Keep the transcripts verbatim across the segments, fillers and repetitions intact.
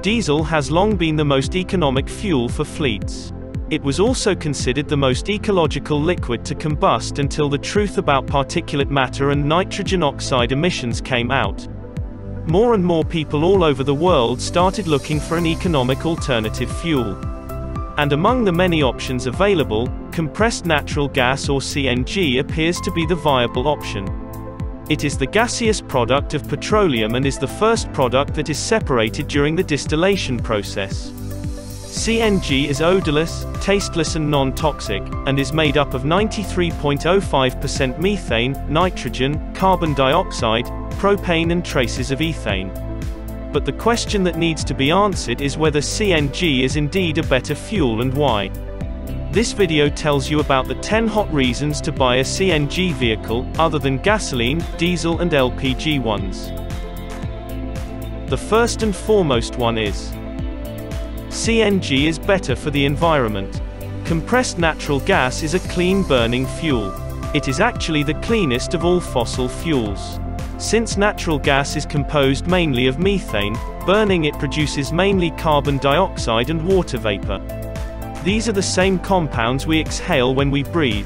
Diesel has long been the most economic fuel for fleets. It was also considered the most ecological liquid to combust until the truth about particulate matter and nitrogen oxide emissions came out. More and more people all over the world started looking for an economic alternative fuel. And among the many options available, compressed natural gas or C N G appears to be the viable option. It is the gaseous product of petroleum and is the first product that is separated during the distillation process. C N G is odorless, tasteless and non-toxic, and is made up of ninety-three point zero five percent methane, nitrogen, carbon dioxide, propane and traces of ethane. But the question that needs to be answered is whether C N G is indeed a better fuel and why. This video tells you about the ten hot reasons to buy a C N G vehicle, other than gasoline, diesel and L P G ones. The first and foremost one is: C N G is better for the environment. Compressed natural gas is a clean-burning fuel. It is actually the cleanest of all fossil fuels. Since natural gas is composed mainly of methane, burning it produces mainly carbon dioxide and water vapor. These are the same compounds we exhale when we breathe.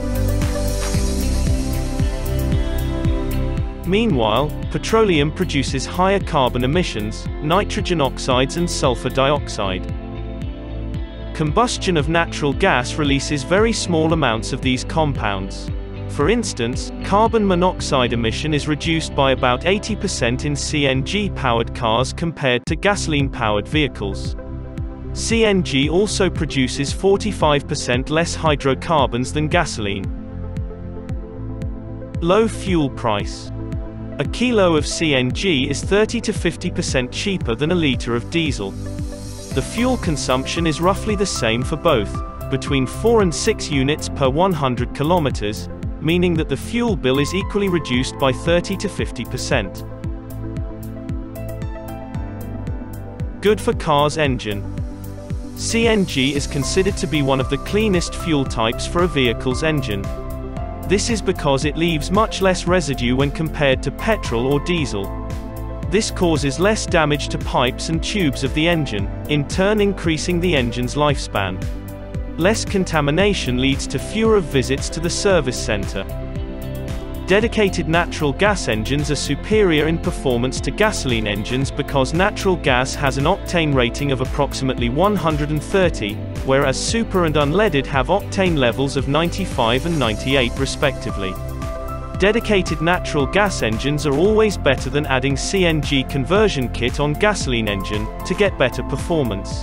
Meanwhile, petroleum produces higher carbon emissions, nitrogen oxides and sulfur dioxide. Combustion of natural gas releases very small amounts of these compounds. For instance, carbon monoxide emission is reduced by about eighty percent in C N G-powered cars compared to gasoline-powered vehicles. C N G also produces forty-five percent less hydrocarbons than gasoline. Low fuel price. A kilo of C N G is thirty to fifty percent cheaper than a liter of diesel. The fuel consumption is roughly the same for both, between four and six units per one hundred kilometers, meaning that the fuel bill is equally reduced by thirty to fifty percent. Good for car's engine. C N G is considered to be one of the cleanest fuel types for a vehicle's engine. This is because it leaves much less residue when compared to petrol or diesel. This causes less damage to pipes and tubes of the engine, in turn increasing the engine's lifespan. Less contamination leads to fewer visits to the service center. Dedicated natural gas engines are superior in performance to gasoline engines because natural gas has an octane rating of approximately one hundred thirty, whereas super and unleaded have octane levels of ninety-five and ninety-eight respectively. Dedicated natural gas engines are always better than adding C N G conversion kit on gasoline engine, to get better performance.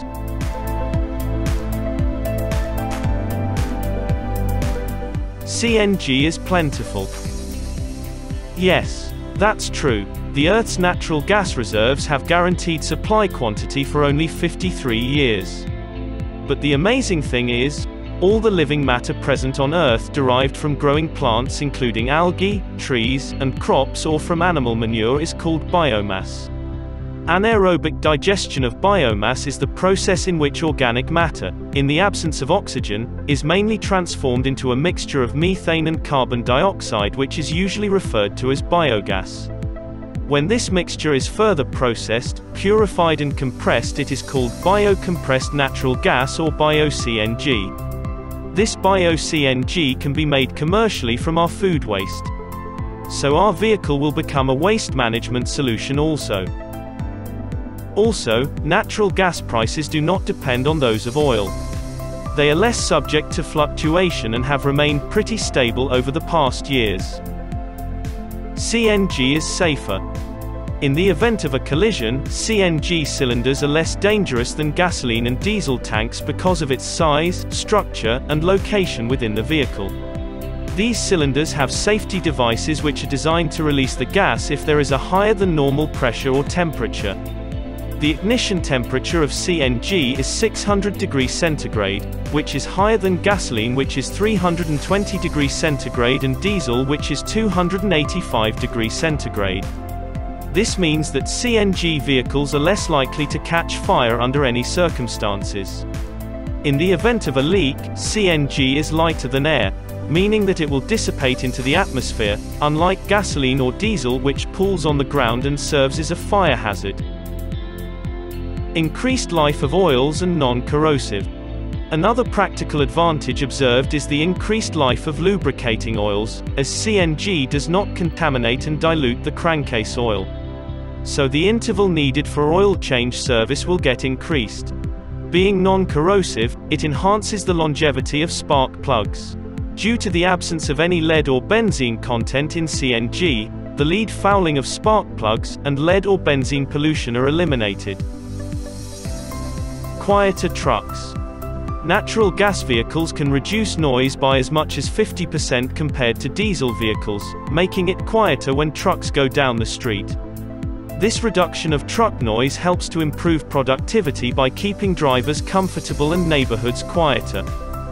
C N G is plentiful. Yes, that's true. The Earth's natural gas reserves have guaranteed supply quantity for only fifty-three years. But the amazing thing is, all the living matter present on Earth derived from growing plants including algae, trees, and crops or from animal manure is called biomass. Anaerobic digestion of biomass is the process in which organic matter, in the absence of oxygen, is mainly transformed into a mixture of methane and carbon dioxide, which is usually referred to as biogas. When this mixture is further processed, purified and compressed, it is called bio-compressed natural gas or Bio C N G. This Bio C N G can be made commercially from our food waste. So our vehicle will become a waste management solution also. Also, natural gas prices do not depend on those of oil. They are less subject to fluctuation and have remained pretty stable over the past years. C N G is safer. In the event of a collision, C N G cylinders are less dangerous than gasoline and diesel tanks because of its size, structure, and location within the vehicle. These cylinders have safety devices which are designed to release the gas if there is a higher than normal pressure or temperature. The ignition temperature of C N G is six hundred degrees centigrade, which is higher than gasoline, which is three hundred twenty degrees centigrade, and diesel, which is two hundred eighty-five degrees centigrade. This means that C N G vehicles are less likely to catch fire under any circumstances. In the event of a leak, C N G is lighter than air, meaning that it will dissipate into the atmosphere, unlike gasoline or diesel, which pools on the ground and serves as a fire hazard. Increased life of oils and non-corrosive. Another practical advantage observed is the increased life of lubricating oils, as C N G does not contaminate and dilute the crankcase oil. So the interval needed for oil change service will get increased. Being non-corrosive, it enhances the longevity of spark plugs. Due to the absence of any lead or benzene content in C N G, the lead fouling of spark plugs, and lead or benzene pollution are eliminated. Quieter trucks. Natural gas vehicles can reduce noise by as much as fifty percent compared to diesel vehicles, making it quieter when trucks go down the street. This reduction of truck noise helps to improve productivity by keeping drivers comfortable and neighborhoods quieter.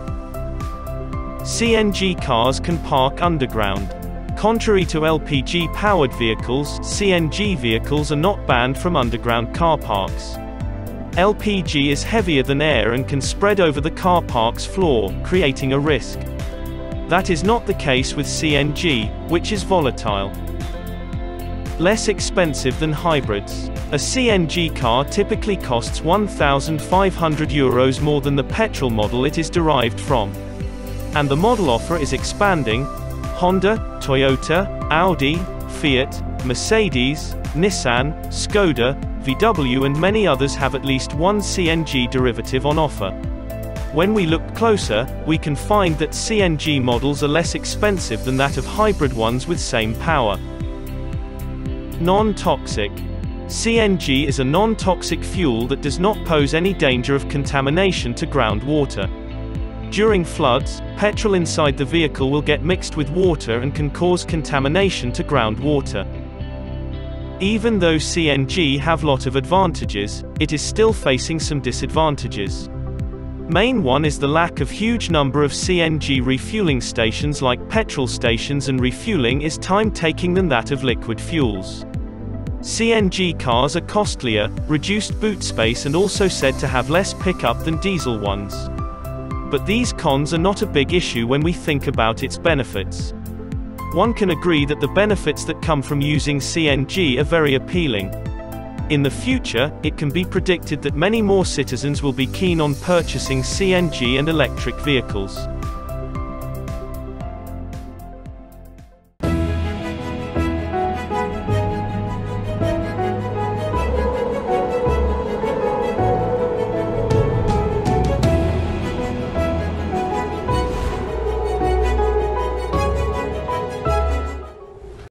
C N G cars can park underground. Contrary to L P G-powered vehicles, C N G vehicles are not banned from underground car parks. L P G is heavier than air and can spread over the car park's floor, creating a risk. That is not the case with C N G, which is volatile. Less expensive than hybrids. A C N G car typically costs one thousand five hundred euros more than the petrol model it is derived from. And the model offer is expanding. Honda, Toyota, Audi, Fiat, Mercedes, Nissan, Skoda, V W and many others have at least one C N G derivative on offer. When we look closer, we can find that C N G models are less expensive than that of hybrid ones with same power. Non-toxic. C N G is a non-toxic fuel that does not pose any danger of contamination to groundwater. During floods, petrol inside the vehicle will get mixed with water and can cause contamination to groundwater. Even though C N G have lot of advantages, it is still facing some disadvantages. Main one is the lack of huge number of C N G refueling stations like petrol stations, and refueling is time-taking than that of liquid fuels. C N G cars are costlier, reduced boot space and also said to have less pickup than diesel ones. But these cons are not a big issue when we think about its benefits. One can agree that the benefits that come from using C N G are very appealing. In the future, it can be predicted that many more citizens will be keen on purchasing C N G and electric vehicles.